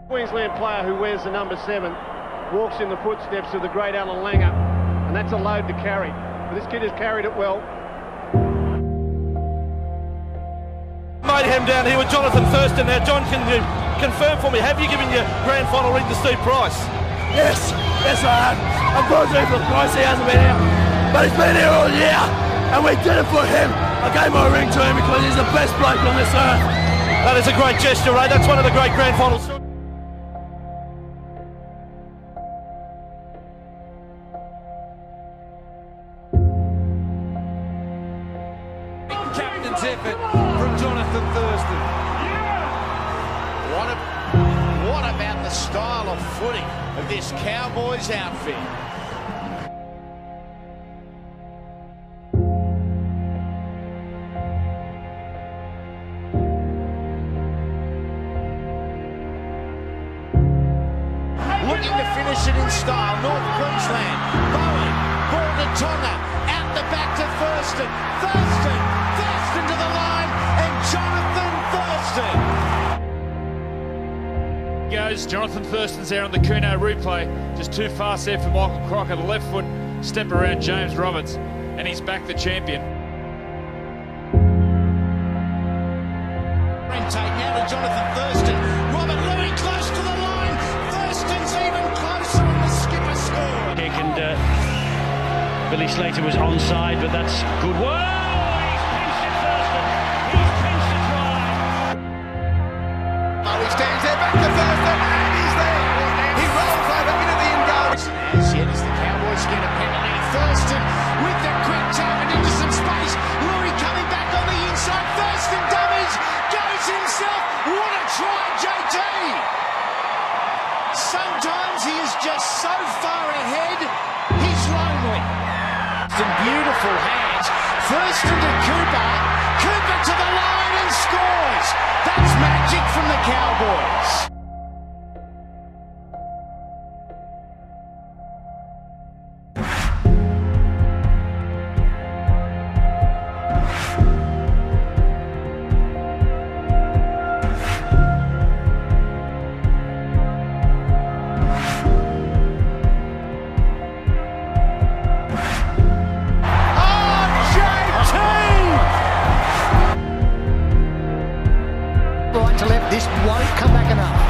Queensland player who wears the number 7 walks in the footsteps of the great Alan Langer, and that's a load to carry. But this kid has carried it well. Mayhem down here with Johnathan Thurston. Now, John, can you confirm for me, have you given your grand final ring to Steve Price? Yes, I have. Unfortunately for Price, he hasn't been here, but he's been here all year, and we did it for him. I gave my ring to him because he's the best bloke on this earth. That is a great gesture, Ray. That's one of the great grand finals. Captain's effort from Johnathan Thurston. What about the style of footy of this Cowboys outfit? Looking to finish it in style, North Queensland. Bowen, ball to Tonga, out the back to Thurston. Thurston to the line, and Johnathan Thurston. Goes, Johnathan Thurston's there on the Kuno replay. Just too fast there for Michael Crocker. The left foot step around James Roberts, and he's back the champion. Take now to Johnathan Thurston. Robert Louis close to the line. Thurston's even closer on the skipper score. And Billy Slater was onside, but that's good work. He's pinched it, Thurston. He's pinched it right. Oh, he stands there, back to Thurston, and he's there. He rolls over into the end goal. As yet as the Cowboys get a penalty. Thurston with the quick tap and into some space. Louis coming back on the inside. Thurston dummies. Goes himself. What a try, JT. Sometimes he is just so far ahead, he's lonely. Some beautiful hands. Thurston to Cooper. Cooper to the line and scores. That's magic from the Cowboys. Right to left, this won't come back enough.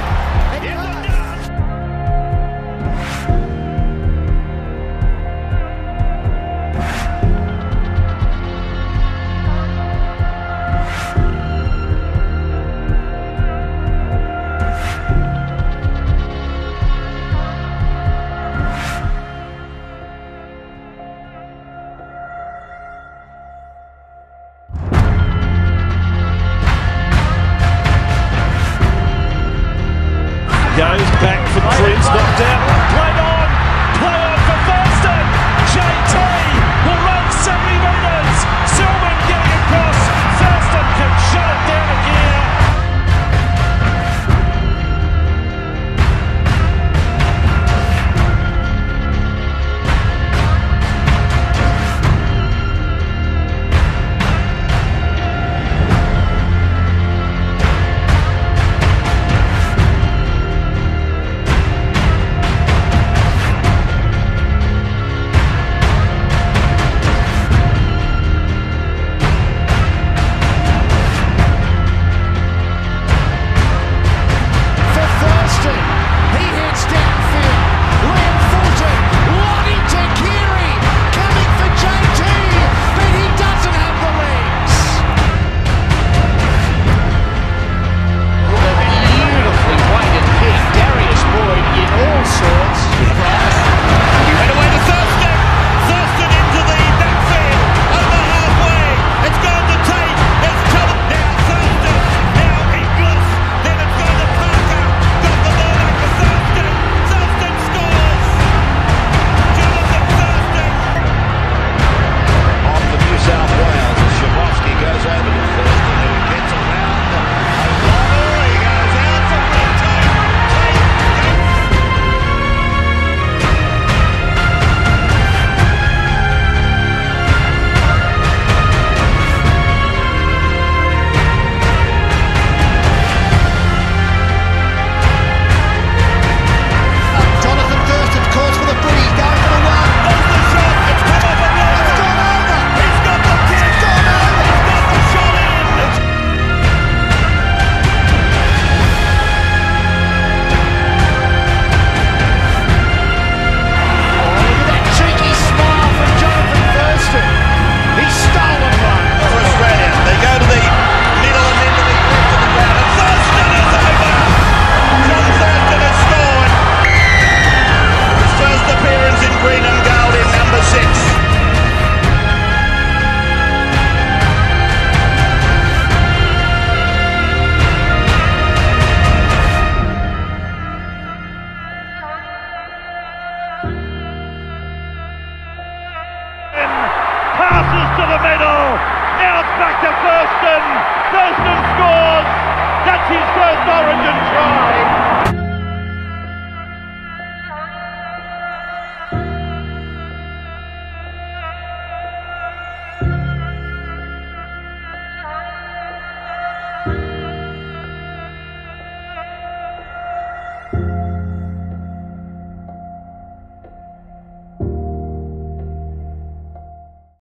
Goes back for Prince, knocked out, play on for Thurston. JT will run 70 metres. Silman getting across. Thurston can shut it down again. the middle. Now it's back to Thurston. Thurston scores. That's his first Origin try.